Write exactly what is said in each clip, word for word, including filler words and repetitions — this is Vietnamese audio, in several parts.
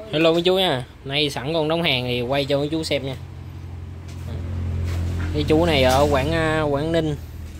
Hello mấy chú nha, nay sẵn con đóng hàng thì quay cho mấy chú xem nha. Cái chú này ở Quảng Quảng Ninh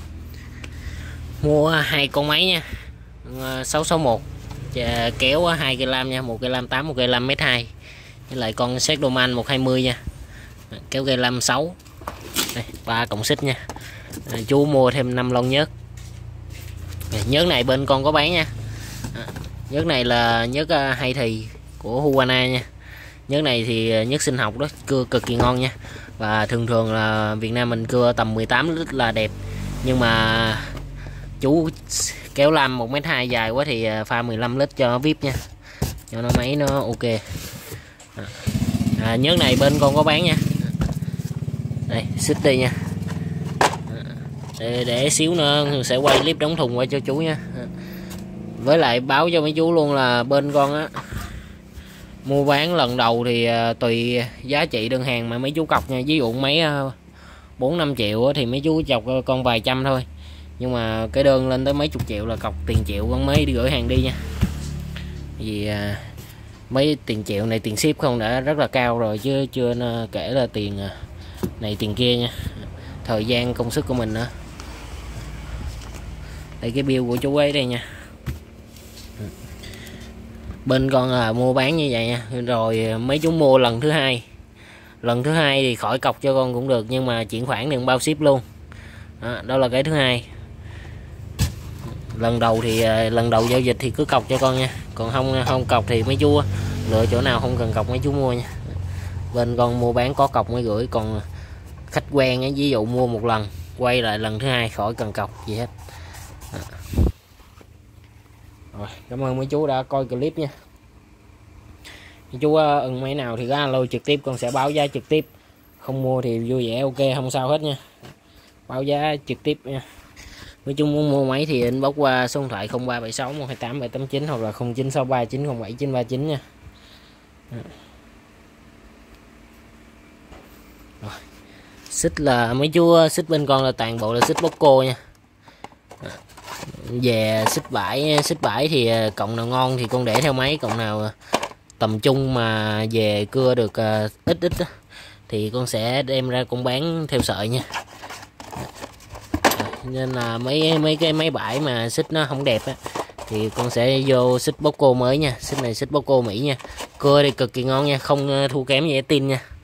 mua hai con máy nha, sáu sáu một kéo hai cây lam nha, một cây lam tám, một cây lam mét hai, với lại con Stegdoman một hai mươi nha, kéo cây lam sáu, đây ba cộng xích nha. Chú mua thêm năm lon nhớt. Nhớt này bên con có bán nha. Nhớt này là nhớt hay thì của Huana nha. Nhớt này thì nhớt sinh học đó, cưa cực kỳ ngon nha. Và thường thường là Việt Nam mình cưa tầm mười tám lít là đẹp. Nhưng mà chú kéo lam một mét hai dài quá thì pha mười lăm lít cho nó vip nha, cho nó máy nó ok. À, nhớt này bên con có bán nha. Đây xích đi nha, để, để xíu nữa sẽ quay clip đóng thùng qua cho chú nha. Với lại báo cho mấy chú luôn là bên con á, mua bán lần đầu thì tùy giá trị đơn hàng mà mấy chú cọc nha. Ví dụ mấy bốn năm triệu thì mấy chú chọc con vài trăm thôi, nhưng mà cái đơn lên tới mấy chục triệu là cọc tiền triệu con mới đi gửi hàng đi nha. Vì mấy tiền triệu này tiền ship không đã rất là cao rồi, chứ chưa kể là tiền này tiền kia nha, thời gian công sức của mình nữa. Đây cái bill của chú ấy đây nha. Bên con là mua bán như vậy nha. Rồi mấy chú mua lần thứ hai, lần thứ hai thì khỏi cọc cho con cũng được, nhưng mà chuyển khoản đừng bao ship luôn đó, đó là cái thứ hai. Lần đầu thì lần đầu giao dịch thì cứ cọc cho con nha, còn không không cọc thì mấy chú lựa chỗ nào không cần cọc mấy chú mua nha. Bên con mua bán có cọc mới gửi, còn khách quen ấy, ví dụ mua một lần quay lại lần thứ hai khỏi cần cọc gì hết. Rồi, cảm ơn mấy chú đã coi clip nha. Mấy chú ưng máy nào thì có alo trực tiếp, con sẽ báo giá trực tiếp. Không mua thì vui vẻ ok, không sao hết nha, báo giá trực tiếp nha. Mấy chú muốn mua máy thì inbox qua số điện thoại không ba bảy sáu một hai tám bảy tám chín hoặc là không chín sáu ba chín không bảy chín ba chín nha. Rồi, xích là mấy chú xích bên con là toàn bộ là xích Boco nha. Về xích bãi, xích bãi thì cộng nào ngon thì con để theo máy, cộng nào tầm trung mà về cưa được ít ít thì con sẽ đem ra con bán theo sợi nha. Nên là mấy mấy cái máy bãi mà xích nó không đẹp á thì con sẽ vô xích Boco mới nha. Xích này xích Boco Mỹ nha, cưa thì cực kỳ ngon nha, không thua kém gì tin nha.